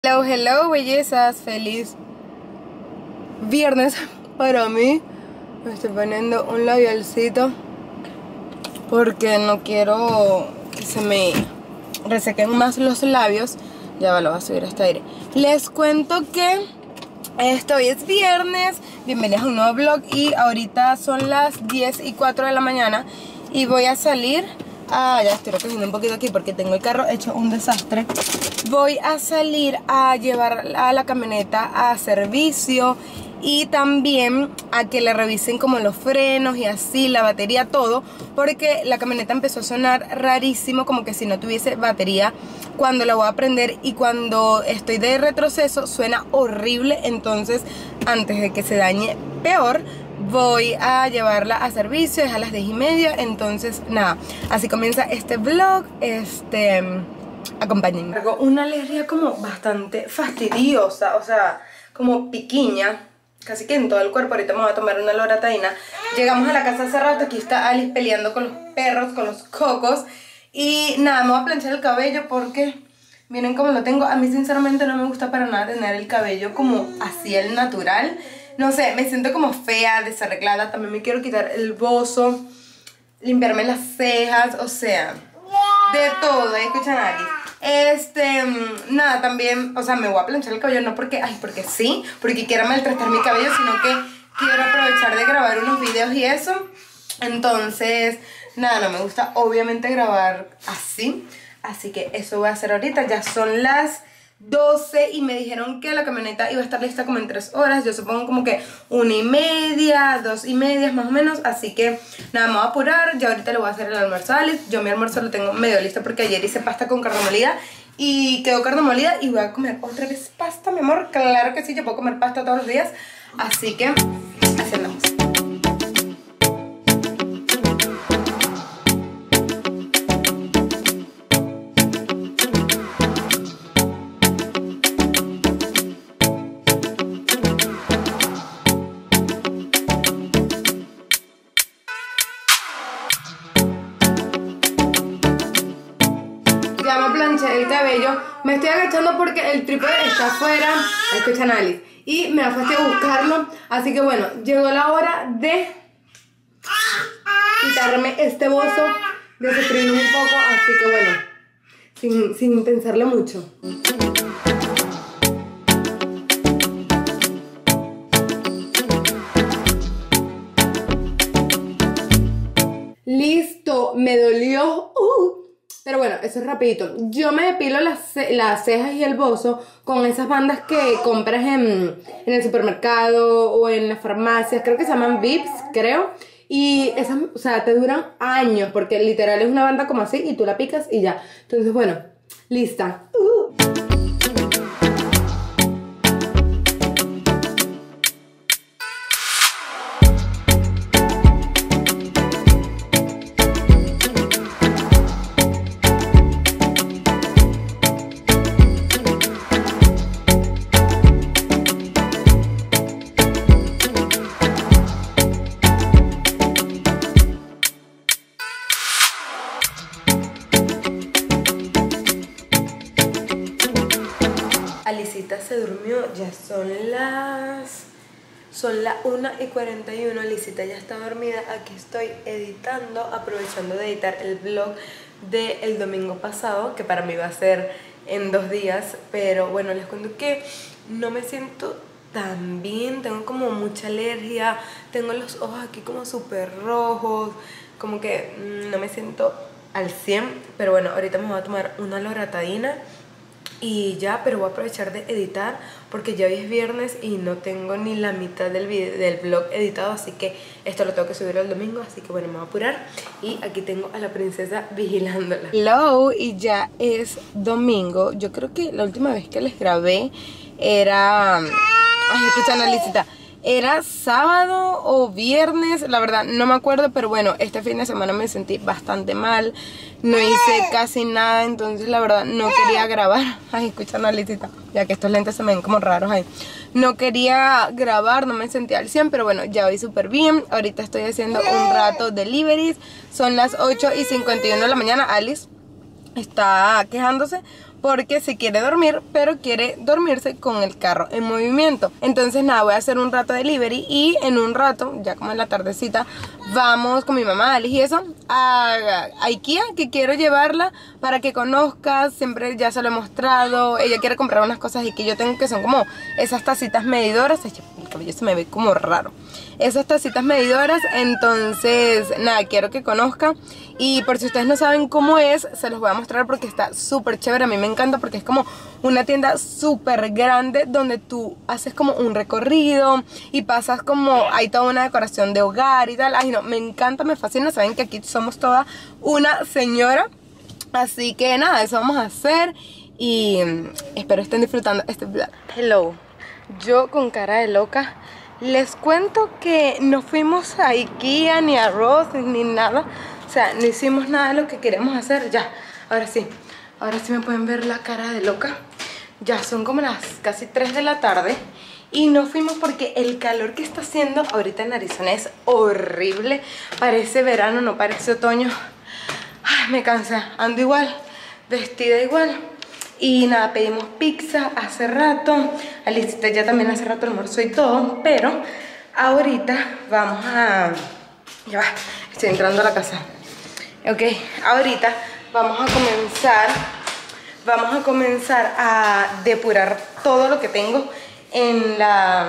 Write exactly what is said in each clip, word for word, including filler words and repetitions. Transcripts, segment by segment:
Hello, hello, bellezas, feliz viernes para mí. Me estoy poniendo un labialcito porque no quiero que se me resequen más los labios. Ya va, lo voy a subir a este aire. Les cuento que esto hoy es viernes. Bienvenidos a un nuevo vlog y ahorita son las diez y cuatro de la mañana y voy a salir. Ah, ya estoy recogiendo un poquito aquí porque tengo el carro hecho un desastre. Voy a salir a llevar a la camioneta a servicio y también a que le revisen como los frenos y así, la batería, todo, porque la camioneta empezó a sonar rarísimo, como que si no tuviese batería cuando la voy a prender, y cuando estoy de retroceso suena horrible. Entonces, antes de que se dañe peor, voy a llevarla a servicio. Es a las diez y media. Entonces nada, así comienza este vlog. Este, acompáñenme. Tengo una alergia como bastante fastidiosa, o sea, como piquiña, casi que en todo el cuerpo. Ahorita me voy a tomar una loratadina. Llegamos a la casa hace rato. Aquí está Alice peleando con los perros, con los cocos. Y nada, me voy a planchar el cabello porque miren cómo lo tengo. A mí sinceramente no me gusta para nada tener el cabello como así, el natural. No sé, me siento como fea, desarreglada. También me quiero quitar el bozo, limpiarme las cejas, o sea, de todo. ¿eh? Escuchan aquí. Este, nada, también, o sea, me voy a planchar el cabello, no porque, ay, porque sí, porque quiero maltratar mi cabello, sino que quiero aprovechar de grabar unos videos y eso. Entonces, nada, no me gusta obviamente grabar así. Así que eso voy a hacer ahorita. Ya son las doce y me dijeron que la camioneta iba a estar lista como en tres horas. Yo supongo como que una y media, dos y media más o menos. Así que nada, me voy a apurar. Ya ahorita le voy a hacer el almuerzo a Alice. Yo mi almuerzo lo tengo medio listo porque ayer hice pasta con carne molida y quedó carne molida. Y voy a comer otra vez pasta, mi amor. Claro que sí, yo puedo comer pasta todos los días. Así que así andamos. Ya me planché el cabello. Me estoy agachando porque el trípode está afuera. Escuchan a Alice. Y me da fastidio buscarlo. Así que bueno, llegó la hora de quitarme este bozo, de sufrir un poco. Así que bueno, sin, sin pensarlo mucho. Listo, me dolió. Uh. Pero bueno, eso es rapidito. Yo me depilo las, ce las cejas y el bozo con esas bandas que compras en, en el supermercado o en las farmacias. Creo que se llaman Vips, creo. Y esas, o sea, te duran años porque literal es una banda como así y tú la picas y ya. Entonces, bueno, lista. Uh. Alicita se durmió, ya son las... Son las una y cuarenta y uno, Alicita ya está dormida. Aquí estoy editando, aprovechando de editar el vlog del domingo pasado, que para mí va a ser en dos días. Pero bueno, les cuento que no me siento tan bien, tengo como mucha alergia, tengo los ojos aquí como súper rojos, como que no me siento al cien. Pero bueno, ahorita me voy a tomar una loratadina y ya, pero voy a aprovechar de editar porque ya hoy es viernes y no tengo ni la mitad del, video, del vlog editado, así que esto lo tengo que subir el domingo, así que bueno, me voy a apurar. Y aquí tengo a la princesa vigilándola. Hello, y ya es domingo. Yo creo que la última vez que les grabé era... Ay, escuchan, Alicita. Era sábado o viernes, la verdad no me acuerdo, pero bueno, este fin de semana me sentí bastante mal, no hice casi nada, entonces la verdad no quería grabar. Ay, escuchan a Lisita, ya que estos lentes se me ven como raros ahí. No quería grabar, no me sentía al cien, pero bueno, ya voy súper bien. Ahorita estoy haciendo un rato de deliveries, son las ocho y cincuenta y uno de la mañana. Alice está quejándose porque se quiere dormir, pero quiere dormirse con el carro en movimiento. Entonces nada, voy a hacer un rato de delivery y en un rato, ya como en la tardecita, vamos con mi mamá, Alice y eso, a, a Ikea, que quiero llevarla para que conozca. Siempre ya se lo he mostrado. Ella quiere comprar unas cosas y que yo tengo, que son como esas tacitas medidoras. Ay, el cabello se me ve como raro. Esas tacitas medidoras, entonces nada, quiero que conozca. Y por si ustedes no saben cómo es, se los voy a mostrar porque está súper chévere. A mí me encanta porque es como una tienda súper grande donde tú haces como un recorrido y pasas como, hay toda una decoración de hogar y tal. Ay no, me encanta, me fascina. Saben que aquí somos toda una señora. Así que nada, eso vamos a hacer y espero estén disfrutando este vlog. Hello, yo con cara de loca. Les cuento que no fuimos a Ikea ni a Ross ni nada. O sea, no hicimos nada de lo que queremos hacer. Ya, ahora sí, ahora sí me pueden ver la cara de loca. Ya son como las casi tres de la tarde y no fuimos porque el calor que está haciendo ahorita en Arizona es horrible. Parece verano, no parece otoño. Ay, me cansé, ando igual, vestida igual. Y nada, pedimos pizza hace rato. Alicita ya también hace rato almorzó y todo. Pero ahorita vamos a... Ya va, estoy entrando a la casa. Ok, ahorita vamos a comenzar Vamos a comenzar a depurar todo lo que tengo en la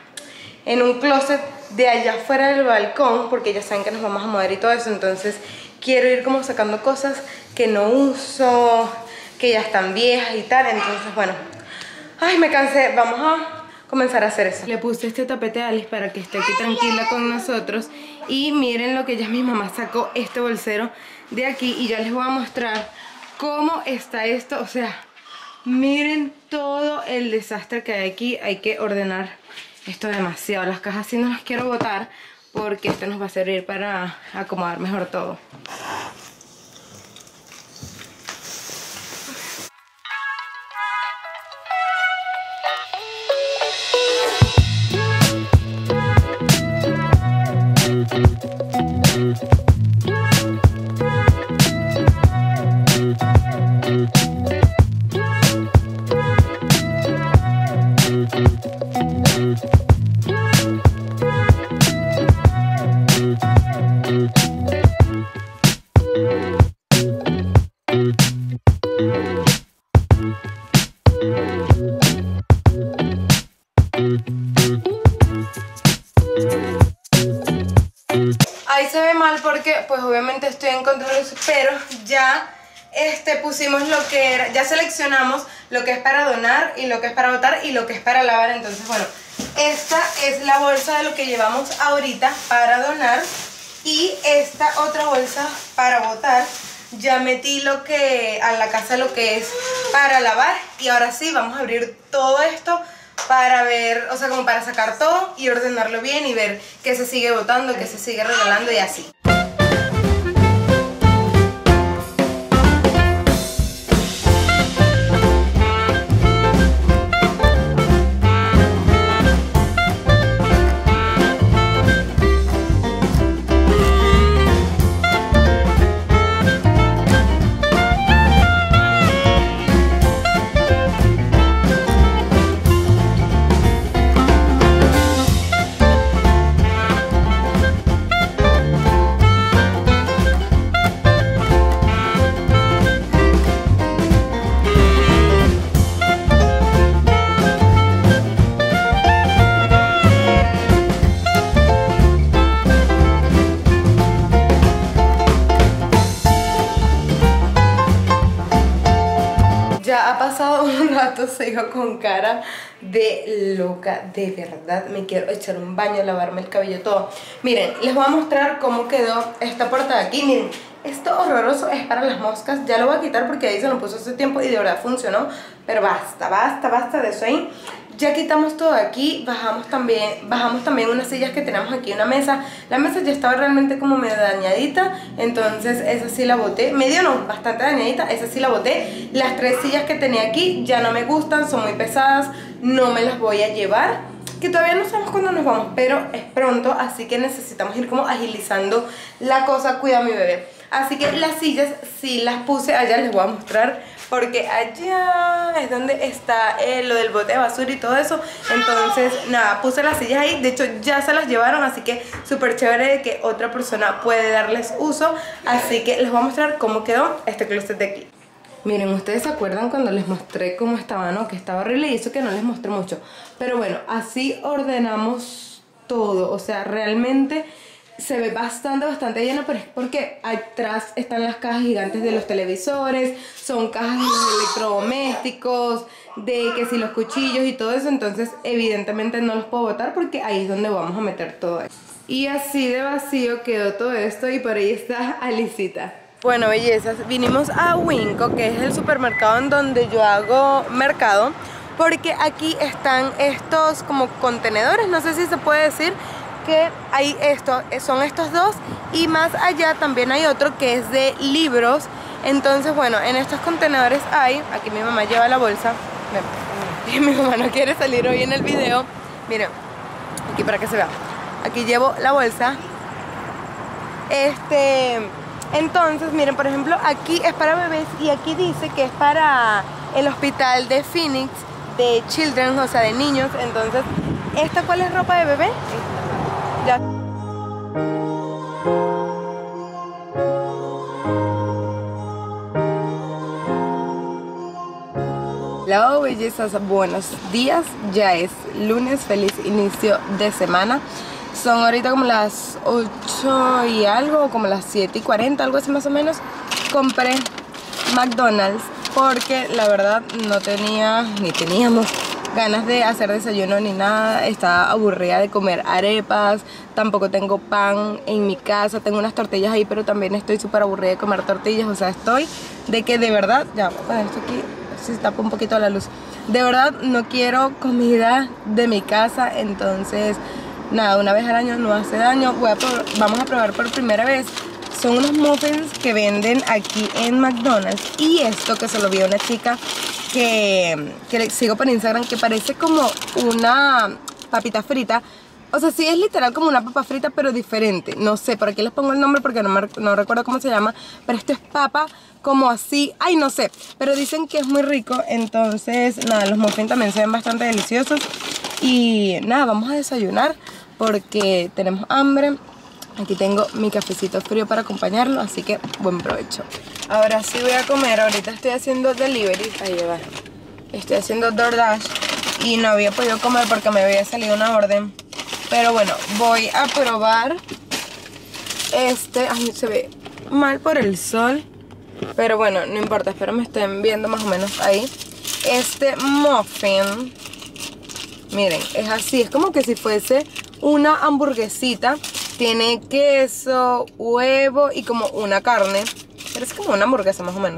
en un closet de allá afuera del balcón, porque ya saben que nos vamos a mover y todo eso. Entonces quiero ir como sacando cosas que no uso, que ya están viejas y tal. Entonces bueno, ay, me cansé. Vamos a comenzar a hacer eso. Le puse este tapete a Alice para que esté aquí tranquila con nosotros. Y miren lo que ya mi mamá sacó, este bolsero de aquí. Y ya les voy a mostrar cómo está esto. O sea, miren todo el desastre que hay aquí. Hay que ordenar esto demasiado. Las cajas sí no las quiero botar porque esto nos va a servir para acomodar mejor todo. Ahí se ve mal porque pues obviamente estoy en control, pero ya este, pusimos lo que era, ya seleccionamos lo que es para donar y lo que es para botar y lo que es para lavar. Entonces bueno, esta es la bolsa de lo que llevamos ahorita para donar y esta otra bolsa para botar. Ya metí lo que a la casa lo que es para lavar y ahora sí vamos a abrir todo esto para ver, o sea, como para sacar todo y ordenarlo bien y ver qué se sigue botando, qué se sigue regalando y así. Ha pasado un rato, sigo con cara de loca, de verdad. Me quiero echar un baño, lavarme el cabello, todo. Miren, les voy a mostrar cómo quedó esta puerta de aquí. Miren, esto horroroso es para las moscas. Ya lo voy a quitar porque ahí se lo puso hace tiempo y de verdad funcionó. Pero basta, basta, basta de eso ahí. Ya quitamos todo aquí, bajamos también, bajamos también unas sillas que tenemos aquí, una mesa. La mesa ya estaba realmente como medio dañadita, entonces esa sí la boté. Medio no, bastante dañadita, esa sí la boté. Las tres sillas que tenía aquí ya no me gustan, son muy pesadas, no me las voy a llevar. Que todavía no sabemos cuándo nos vamos, pero es pronto, así que necesitamos ir como agilizando la cosa. Cuida a mi bebé. Así que las sillas sí las puse allá, les voy a mostrar porque allá es donde está eh, lo del bote de basura y todo eso. Entonces nada, puse las sillas ahí, de hecho ya se las llevaron, así que súper chévere de que otra persona puede darles uso. Así que les voy a mostrar cómo quedó este closet de aquí. Miren, ustedes se acuerdan cuando les mostré cómo estaba, ¿no? Que estaba horrible y eso que no les mostré mucho. Pero bueno, así ordenamos todo, o sea, realmente se ve bastante, bastante lleno, pero es porque atrás están las cajas gigantes de los televisores, son cajas de los electrodomésticos, de que si los cuchillos y todo eso, entonces evidentemente no los puedo botar porque ahí es donde vamos a meter todo eso. Y así de vacío quedó todo esto y por ahí está Alicita. Bueno, bellezas, vinimos a Winco, que es el supermercado en donde yo hago mercado, porque aquí están estos como contenedores, no sé si se puede decir, que hay esto, son estos dos, y más allá también hay otro que es de libros. Entonces bueno, en estos contenedores hay, aquí mi mamá lleva la bolsa, y mi mamá no quiere salir hoy en el video, miren, aquí para que se vea, aquí llevo la bolsa, este, entonces miren, por ejemplo, aquí es para bebés y aquí dice que es para el hospital de Phoenix, de children, o sea de niños. Entonces, ¿esta cuál es ropa de bebé? Ya. Hola bellezas, buenos días, ya es lunes, feliz inicio de semana. Son ahorita como las ocho y algo, como las siete y cuarenta, algo así más o menos. Compré McDonald's porque la verdad no tenía, ni teníamos ganas de hacer desayuno ni nada. Estaba aburrida de comer arepas, tampoco tengo pan en mi casa, tengo unas tortillas ahí, pero también estoy súper aburrida de comer tortillas. O sea, estoy de que de verdad, ya, voy a poner esto aquí, si se tapa un poquito la luz. De verdad no quiero comida de mi casa, entonces nada, una vez al año no hace daño. Voy a probar, vamos a probar por primera vez. Son unos muffins que venden aquí en McDonald's. Y esto que se lo vi a una chica que, que le sigo por Instagram, que parece como una papita frita. O sea, sí es literal como una papa frita, pero diferente. No sé, por aquí les pongo el nombre porque no, me, no recuerdo cómo se llama. Pero esto es papa como así, ay no sé. Pero dicen que es muy rico, entonces nada, los muffins también se ven bastante deliciosos. Y nada, vamos a desayunar porque tenemos hambre. Aquí tengo mi cafecito frío para acompañarlo, así que buen provecho. Ahora sí voy a comer, ahorita estoy haciendo delivery, ahí va. Estoy haciendo DoorDash y no había podido comer porque me había salido una orden. Pero bueno, voy a probar este, ay se ve mal por el sol, pero bueno, no importa, espero me estén viendo más o menos ahí. Este muffin, miren, es así, es como que si fuese una hamburguesita. Tiene queso, huevo y como una carne. Pero es como una hamburguesa más o menos.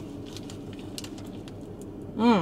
Mmm.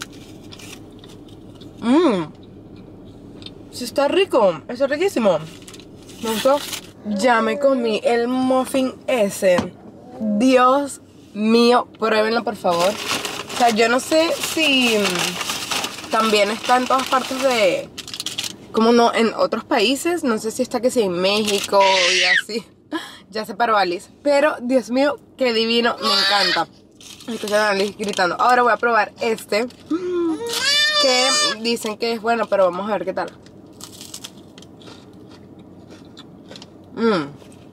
Mmm. Sí está rico. Está riquísimo. Me gustó. Ya me comí el muffin ese. Dios mío, pruébenlo por favor. O sea, yo no sé si también está en todas partes de... como no, en otros países, no sé si está que sí en México y así. Ya se paró Alice. Pero, Dios mío, qué divino, me encanta. Escuchan a Alice gritando. Ahora voy a probar este, que dicen que es bueno, pero vamos a ver qué tal. Mmm.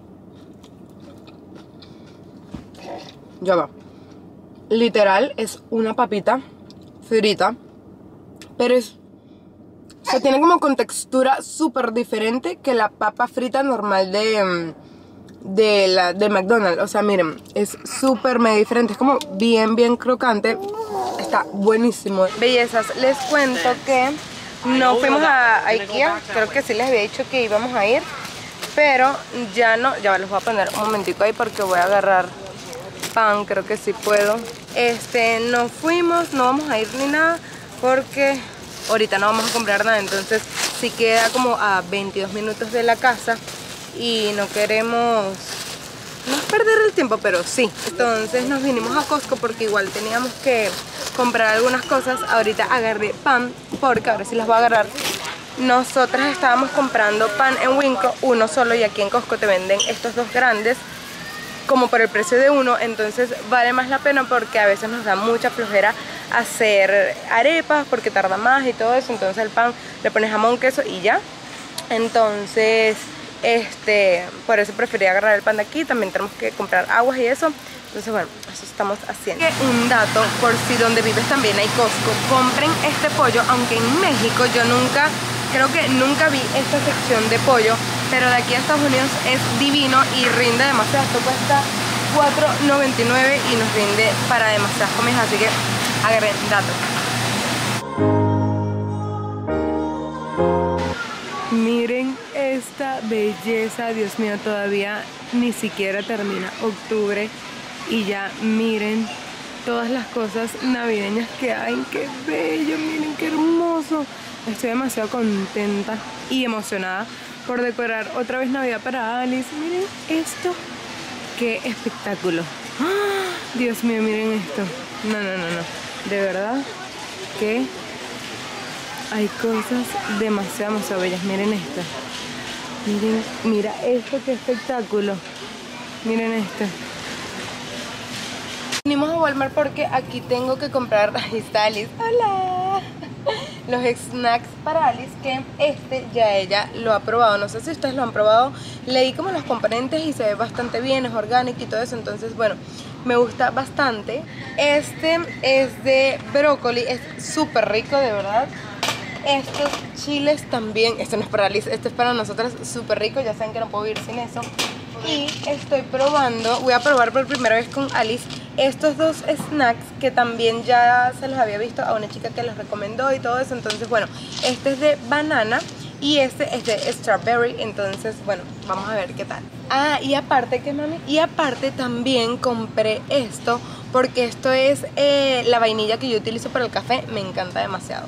Ya va. Literal, es una papita frita, pero es... o sea, tiene como con textura súper diferente que la papa frita normal de, de, la, de McDonald's. O sea, miren, es súper mega diferente. Es como bien, bien crocante. Está buenísimo. Bellezas, les cuento que no fuimos a IKEA. Creo que sí les había dicho que íbamos a ir, pero ya no. Ya les voy a poner un momentico ahí porque voy a agarrar pan. Creo que sí puedo. Este, no fuimos, no vamos a ir ni nada porque... ahorita no vamos a comprar nada, entonces sí queda como a veintidós minutos de la casa y no queremos, no es perder el tiempo, pero sí. Entonces nos vinimos a Costco porque igual teníamos que comprar algunas cosas. Ahorita agarré pan porque ahora sí las voy a agarrar. Nosotras estábamos comprando pan en Winco, uno solo, y aquí en Costco te venden estos dos grandes como por el precio de uno, entonces vale más la pena porque a veces nos da mucha flojera hacer arepas porque tarda más y todo eso. Entonces el pan le pones jamón, queso y ya. Entonces este por eso preferí agarrar el pan de aquí. También tenemos que comprar aguas y eso. Entonces bueno, eso estamos haciendo. Un dato, por si donde vives también hay Costco, compren este pollo, aunque en México yo nunca, creo que nunca vi esta sección de pollo, pero de aquí a Estados Unidos es divino y rinde demasiado. Esto cuesta cuatro noventa y nueve y nos rinde para demasiadas comidas, así que agarren datos. Miren esta belleza, Dios mío, todavía ni siquiera termina octubre y ya miren todas las cosas navideñas que hay. ¡Qué bello! Miren qué hermoso. Estoy demasiado contenta y emocionada por decorar otra vez Navidad para Alice. Miren esto, qué espectáculo. ¡Ah! Dios mío, miren esto. No, no, no, no. De verdad que hay cosas demasiado, demasiado bellas. Miren esto. Miren, mira esto, qué espectáculo. Miren esto. Venimos a Walmart porque aquí tengo que comprar. Ahí está Alice. ¡Hola! Los snacks para Alice, que este ya ella lo ha probado. No sé si ustedes lo han probado. Leí como los componentes y se ve bastante bien, es orgánico y todo eso. Entonces bueno, me gusta bastante. Este es de brócoli, es súper rico, de verdad. Estos chiles también, esto no es para Alice, esto es para nosotras, súper rico. Ya saben que no puedo vivir sin eso. Y estoy probando, voy a probar por primera vez con Alice estos dos snacks que también ya se los había visto a una chica que los recomendó y todo eso. Entonces bueno, este es de banana y este es de strawberry. Entonces bueno, vamos a ver qué tal. Ah, y aparte, ¿qué mami? Y aparte también compré esto porque esto es eh, la vainilla que yo utilizo para el café. Me encanta demasiado.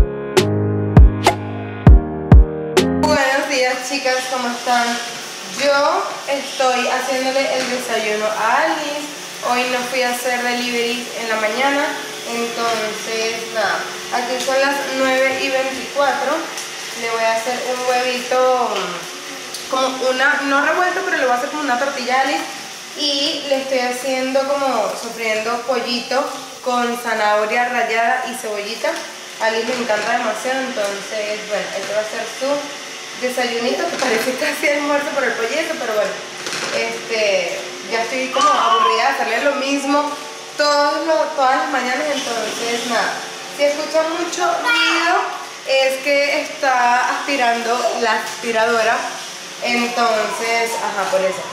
Buenos días, chicas, ¿cómo están? Yo estoy haciéndole el desayuno a Alice. Hoy no fui a hacer delivery en la mañana, entonces nada, aquí son las nueve y veinticuatro. Le voy a hacer un huevito, como una, no revuelto, pero le voy a hacer como una tortilla a Alice. Y le estoy haciendo como sofriendo pollito con zanahoria rallada y cebollita. A Alice le encanta demasiado, entonces bueno, este va a ser su desayunito, que parece casi almuerzo por el pollito, pero bueno, este, ya estoy como aburrida de hacerle lo mismo todos los, todas las mañanas. Entonces nada, si escuchan mucho ruido es que está aspirando la aspiradora, entonces, ajá, por eso.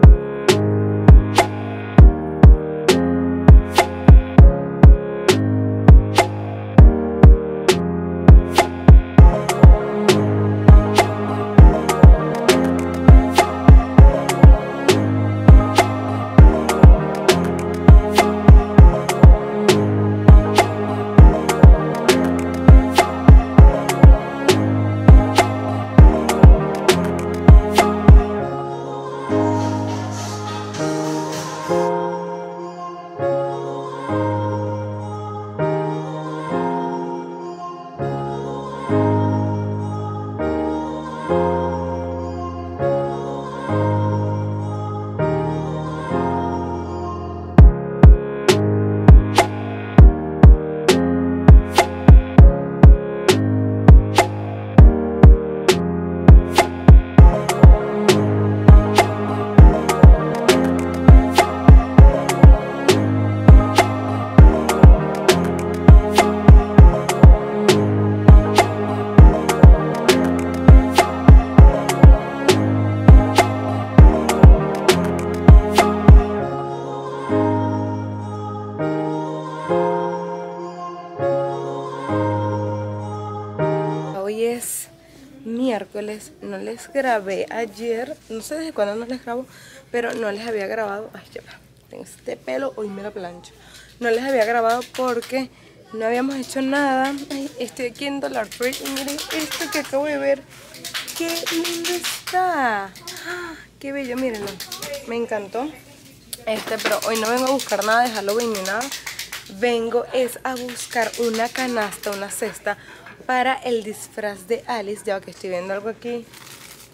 Miércoles, no les grabé ayer, no sé desde cuándo no les grabo, pero no les había grabado. Ay, ya va, tengo este pelo, hoy me lo plancho. No les había grabado porque no habíamos hecho nada. Ay, estoy aquí en Dollar Tree y miren esto que acabo de ver. ¡Qué lindo está! ¡Qué bello! Mírenlo, me encantó. Este, pero hoy no vengo a buscar nada de Halloween ni nada. Vengo es a buscar una canasta, una cesta para el disfraz de Alice. Ya que estoy viendo algo aquí.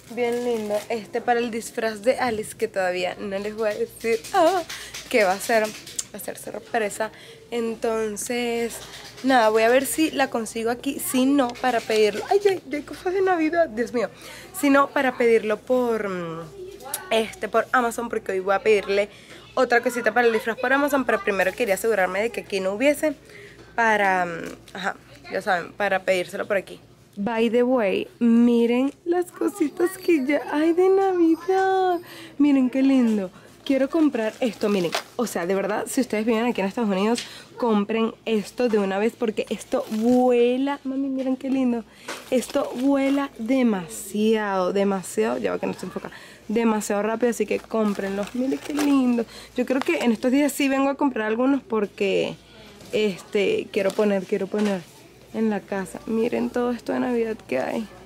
bien lindo. Este para el disfraz de Alice, que todavía no les voy a decir ah, qué va a ser. Va a ser sorpresa. Entonces, nada, voy a ver si la consigo aquí. Si no, para pedirlo. Ay, ya, ya hay cosas de Navidad, Dios mío. Si no, para pedirlo por este, por Amazon, porque hoy voy a pedirle otra cosita para el disfraz por Amazon. Pero primero quería asegurarme de que aquí no hubiese. Para, ajá, ya saben, para pedírselo por aquí. By the way, miren las cositas que ya hay de Navidad. Miren qué lindo. Quiero comprar esto, miren. O sea, de verdad, si ustedes viven aquí en Estados Unidos, compren esto de una vez porque esto vuela. Mami, miren qué lindo. Esto vuela demasiado, demasiado. Ya va que no se enfoca. Demasiado rápido, así que cómprenlos. Miren qué lindo. Yo creo que en estos días sí vengo a comprar algunos porque este quiero poner, quiero poner en la casa. Miren todo esto de Navidad que hay.